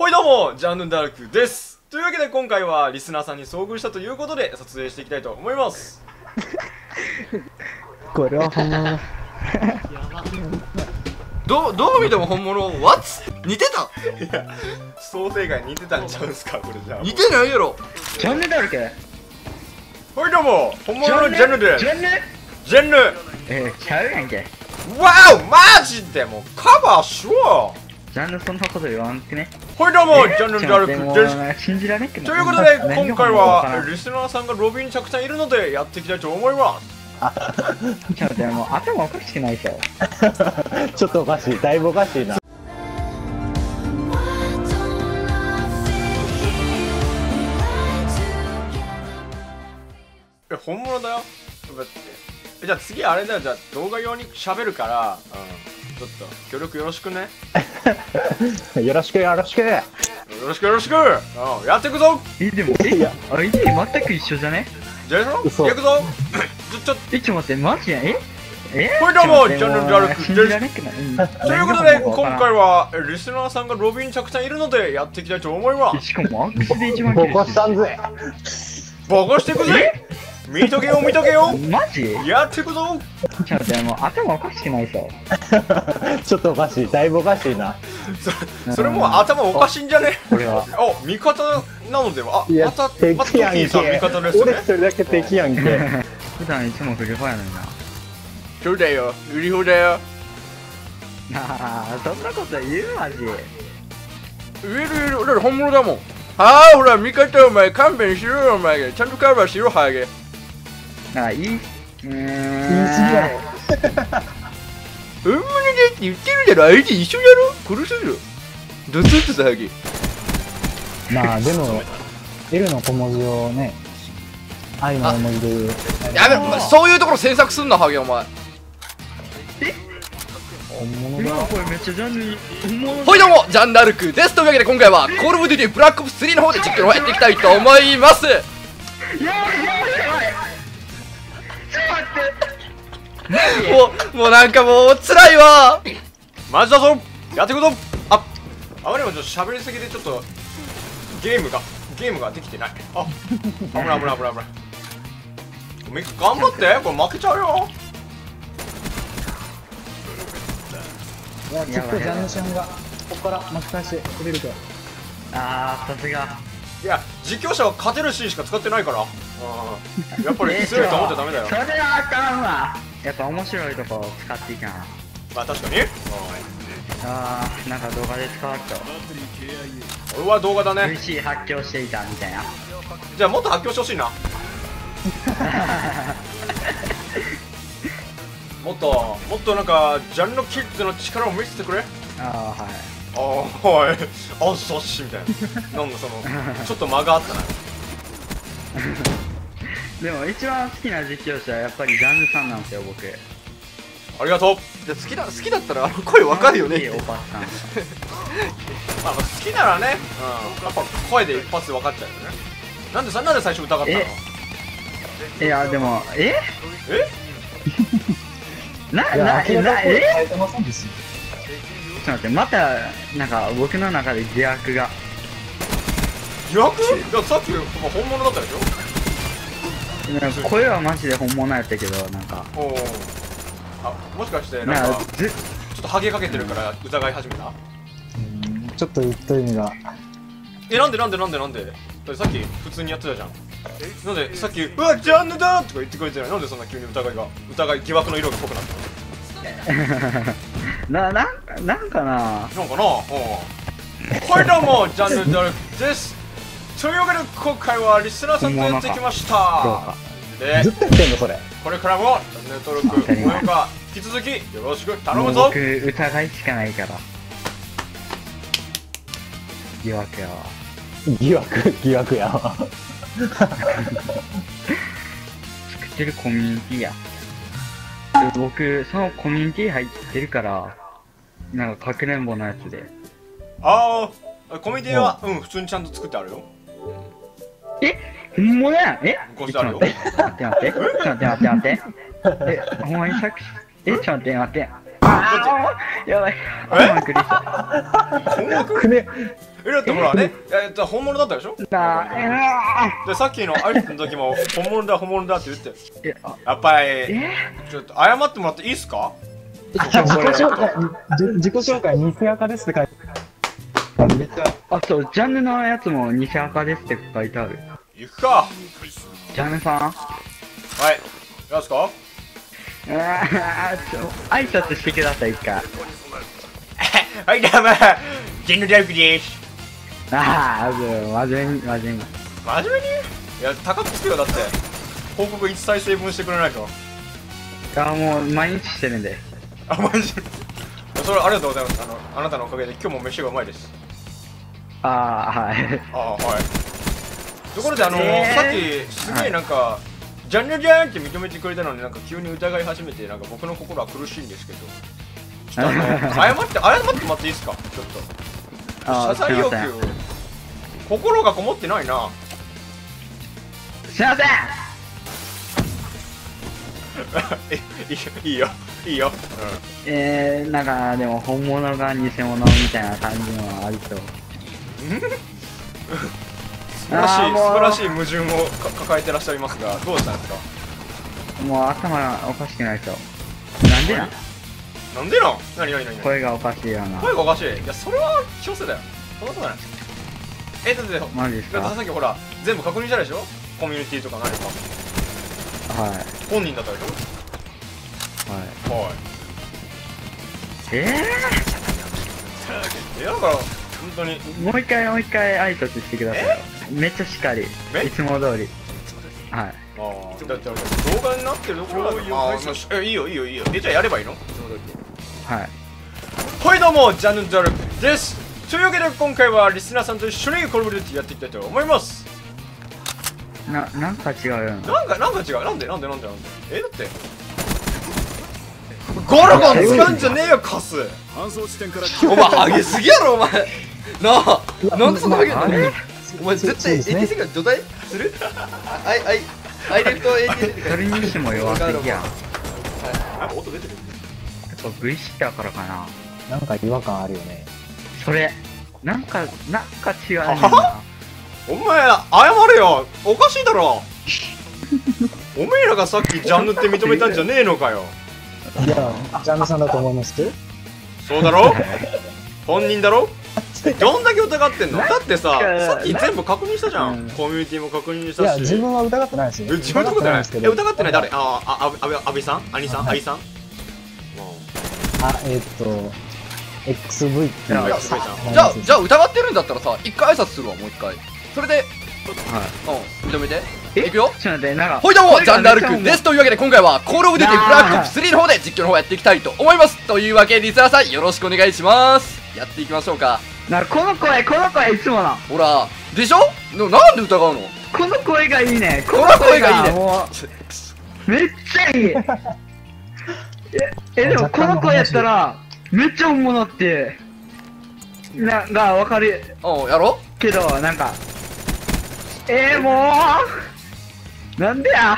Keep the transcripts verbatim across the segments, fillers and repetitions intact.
はいどうも、ジャンヌダルクです。というわけで今回はリスナーさんに遭遇したということで撮影していきたいと思います。 これは本物だ。 どう、どう見ても本物。What？ 似てた？ いや、想定外に似てたんちゃうんすか、これじゃあ。 似てないやろ。 ジャンヌだらけ。 はいどうも、本物のジャンヌです。 ジャンヌジャンヌえー、ちゃうやんけ。 わお、マジでもうカバーしろ。 ジャンヌそんなこと言わんくね。 はいどうも、ジャンヌダルクです。 信じられんけど。 ということで今回はリスナーさんがロビーにたくさんいるのでやっていきたいと思います。 ちょっとでも頭おかしくないでしょ。 ちょっとおかしい、だいぶおかしいな。 え、本物だよ。じゃあ次あれだよ、じゃあ動画用に喋るから、うん、ちょっと協力よろしくね。 よろしくよろしく。 よろしくよろしく。うん、やっていくぞ。 え、でも、え、アイディー全く一緒じゃね？ じゃあやろう。 嘘やくぞ。ちょ、ちょ、 え、ちょっと待って、マジやん。ええはいどうも、ジャンヌダルクです。 信じられんくない。 ということで今回はリスナーさんがロビーにたくさんいるのでやっていきたいと思いましかもアックスで一番ボ綺麗コしたんぜ。 す。ボコしていくぜ。見とけよ見とけよ。 マジ？ やっていくぞ。 ちょっとでも頭おかしくないでしょ。 ちょっとおかしい、だいぶおかしいな。 そそれもう頭おかしいんじゃね？ これは。 あ、味方なのでは。あ、 いやまた、またト敵やんけ。 キーさん味方ですね俺一。人だけ敵やんけ。 普段いつもフルファイやのにな。 そうだよ、売り放だよ。 なあ、そんなこと言うマジ。 売れる売れる。俺ら本物だもん。はあ、ほら、味方お前勘弁しろよお前。ちゃんとカバーしろハゲ。 なあ、いい。うーん。 言い過ぎやろ。 本物だって言ってるだろ。相手一緒だろ。殺すぞ。どつっとさハゲ。 まあでも、L の小文字をね、愛の小文字で言う。 やめろ、お前そういうところ詮索すんなハゲお前。 本物今だ。 これめっちゃジャンル本物ほいどうも、ジャンダルクです。というわけで今回はコールオブデューティブラックオプススリーの方で実況をやっていきたいと思います。 やばいやばいやばい。ちょっと待って。 もう、もうなんかもう辛いわ。 マジだぞ。やっていくぞ。あ、あまりにもちょっと喋りすぎでちょっとゲームがゲームができてない。あ、危ない危ない危ない危ない。ミック頑張って、これ負けちゃうよ。 いや、きっとジャンヌシャンが、ここから巻き返してくれるから。 あー、さすが。 いや、実況者は勝てるシーンしか使ってないから。うん、やっぱり強いと思っちゃダメだよそ。れはあかんわ。やっぱ面白いとこ使っていかな。 まあ確かに。 あー、なんか動画で使わっと俺は動画だね。 ブイシー 発狂していたみたいな。 じゃあもっと発狂してほしいな。もっともっとなんかジャンルキッズの力を見せてくれ。 あー、はい。 ああ、はい。あ、そっしみたいな。なんだそのちょっと間があったな。 でも一番好きな実況者はやっぱりジャンルさんなんですよ、僕。 ありがとう。 じゃあ好きだ、好きだったらあの声わかるよね。 いいおばさん。 まあ好きならね、うん、やっぱ声で一発で分かっちゃうよね。なんでさ、なんで最初疑ったの？ えいや、でも、ええな、 いや、 な、 明らかな、えに変えてませんでした。 ちょっと待って、また、なんか僕の中で疑惑が。 疑惑？いや、さっき、まあ、本物だったでしょ。 なんか声はマジで本物やったけど、なんか。 おお。あ、もしかしてなんなんかかずちょっとハゲかけてるから疑い始めた？ うんちょっと言っと意味が。 え、なんでなんでなんでなんで？だってさっき普通にやってたじゃん。なんでさっき「うわジャンヌだ!」とか言ってくれてない？なんでそんな急に疑いが疑い疑惑の色が濃くなったの？ な、なんか、なんかな。 なんかな。うん。はいどうも、ジャンヌダルクです。というわけで今回はリスナーさんとやってきましどうたか。 でずっと言ってんのそれ。 これからもチャンネル登録、高評価引き続きよろしく頼むぞ。 もう僕、疑いしかないから。疑惑やわ。 疑惑、疑惑やわ。 作ってるコミュニティや。で僕、そのコミュニティ入ってるから、なんかかくれんぼのやつで。 ああ、コミュニティはうん普通にちゃんと作ってあるよ。 えほんまやんえこうしてあるよ。 待って待って待って。ちょっと待って待って待って。え、ほんまに作詞えちょっと待って待って。 やばい。びっくりした。 困惑くね、 え、だってほらね、えっと本物だったでしょ。 なあ、 で、さっきの挨拶の時も本物だ本物だって言って、 え、あ、 やっぱりえちょっと謝ってもらっていいですか。 自己紹介、じ自己紹介、偽赤ですって書いてある。めっちゃ、 あ、そう、ジャンルのやつも偽赤ですって書いてある。 行くか。 ジャンルさんはいやすか。 あーちょ挨拶してください、一回。 はい、どうもジェンヌダルクです。 ああ、真面目に、真面目に。 真面目にいや、高くつくよ。だって報告いち再生分してくれないと。 あ、もう毎日してるんで。 あ、マジそれありがとうございます。あの、あなたのおかげで今日も飯がうまいです。 ああ、はい。 ああ、はいところであの、 えーさっきすげえなんか、ジャンルジャーンって認めてくれたのになんか急に疑い始めて、なんか僕の心は苦しいんですけど、ちょっとあの謝って謝ってもらっていいですか。ちょっとあー謝罪要求すいま心がこもってないな。 すいません。 えいいよいいよいいよ、 えー、なんか、でも本物が偽物みたいな感じのありそう。 うん、素晴らしいあーもう素晴らしい矛盾をか抱えてらっしゃいますが、どうしたんですか。 もう頭おかしくないと。なんでなんなんでなん何何何何声がおかしいよな。 声がおかしい。いや、それは強制だよ。そんなことない。え、だってマジですか。 だってさっきほら全部確認したでしょ。コミュニティとか何かはい。 本人だったでしはい。 ょ。はいえいや、だから本当にー、もう一回もう一回挨拶してください。めっちゃしっかり。 えいつも通り。はい。 ああ、だって俺動画になってるところだからああ、よしえ、いいよいいよいいよ。え、じゃあやればいいの。 はい。 はい、どうもジャンヌ・ダルクです。というわけで今回はリスナーさんと一緒にコールオブデューティやっていきたいと思います。 な、なんか違うよな。 なんかなんか違う。なんでなんでなんでなんでえ、だってゴルゴン使うんじゃねえよカス。お前ハゲすぎやろお前なあ。なんでそんなハゲんのあれお前絶対 エーティー セグが土台するアイアイアイレクト エーティー セグそれにしても弱すぎやん。 あ、音出てる。 やっぱ V シッターからかな。 なんか違和感あるよね。 それ、なんか、なんか違うねんな。 お前謝れよ。おかしいだろおめえらがさっきジャンヌって認めたんじゃねえのかよ。 いや、ジャンルさんだと思いますよ。 そうだろ本人だろ。どんだけ疑ってんの。だってさ、 なんかさっき全部確認したじゃうんん。コミュニティも確認しいや、 たし。 自分は疑ってないですよ。 え、自分のことじゃない。え、 ですけど。 疑ってない誰。ああ、あ、あべ、あべさん兄さんはい兄さんあ、えーっと、エックスブイ っていういやすごいじゃん。 じゃあじゃあ疑ってるんだったらさ、一回挨拶するわ。もう一回それで、 はい。 うん、認めてえいくよ。 ちょっと待って、なんか。 ほいどうも声がジャンダルクめっちゃです。というわけで今回はコールオブデューティーブラックオプスリーの方で実況の方やっていきたいと思います。というわけでリスナーさんよろしくお願いします。やっていきましょうか。 なんかこの声、この声いつもな。 ほらでしょ。ななんで疑うの。 この声がいいね。 この声がいいねもう、めっちゃいい。え、え、でもこの声やったら、めっちゃ本物って、な、がわかるうん、やろけど、なんか、えー、もう、なんでや。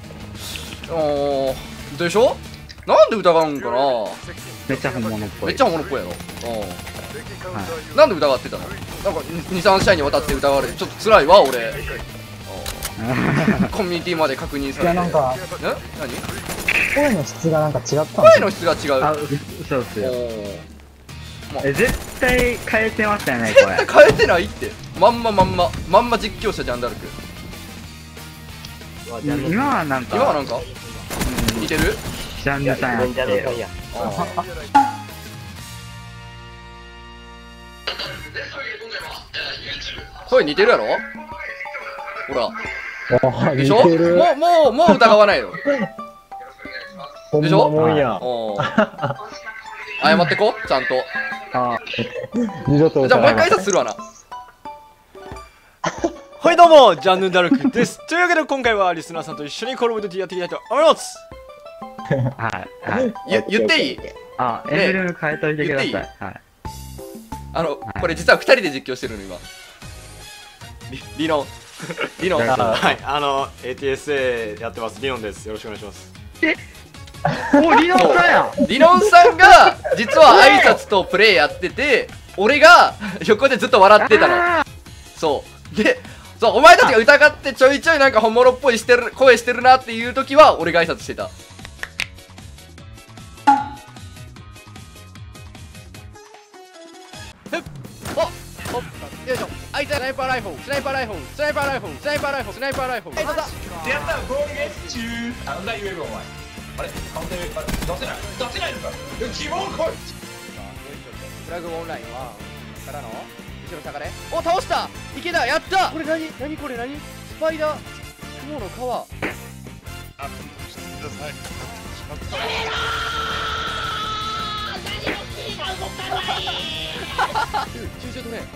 うんでしょ。なんで疑うんかな。 めっちゃ本物っぽい。 めっちゃ物っぽいやろ。うんはなんで疑ってたの。なんかにさん試合にわたって疑われてちょっと辛いわ俺。うんコミュニティまで確認されて。 いや、なんか、 え何。 声の質がなんか違ったんですよ。 声の質が違う。 あ、そうっすよ。 おーえ、絶対変えてましたよね、これ。 絶対変えてないって。まんままんままんま実況者ジャンダルク。 今はなんか、 今はなんか似てる。 ジャンルさんやってよ。 声似てるやろ。ほらあでしょ。 似てる。 もうもうもう疑わないよ。 ほんでしょまもんや。 おー謝ってこちゃんと。 あ二度とじゃあもう一回挨さ拶するわな。 はい、どうもジャンヌ・ダルクです。というわけで今回はリスナーさんと一緒にコールオブデューティやっていきたいと思います。 はい、はい。 ゆ言っていい。 あ、エンブレム変えといてください。 言っはい。 あのこれ実はふたりで実況してるの今。リリノンリノン。 誰かはい、あの エーティーエスエー やってますリオンです。よろしくお願いします。 お、リノンさんや。 リノンさんが実は挨拶とプレイやってて、俺が横でずっと笑ってたの。 あそうで、そうお前たちが疑ってちょいちょいなんか本物っぽいしてる声してるなっていう時は俺が挨拶してた。おおよいしょ、あいつスナイパーライフルスナイパーライフルスナイパーライフルスナイパーライフルスナイパーライフル、はい、どうぞ。 でやったらゴールゲッチューなんだ言えるお前。あれカウンターあれ出せない出せないのか。希望来い。 フラグオンラインはからの後ろ下がれ。お、倒した、池田やった。これ何何これ何スパイダー雲の川。駐車止め。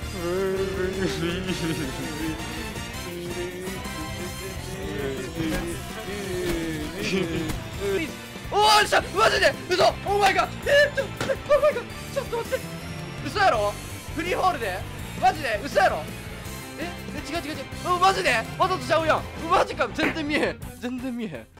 おーっしゃ、マジで嘘、お前がえー、ちょお前がちょっと待って、嘘やろ、フリーホールでマジで嘘やろ。ええ違う違う違う、うマジでわざとちゃうやん。マジか、全然見えへん全然見えへん。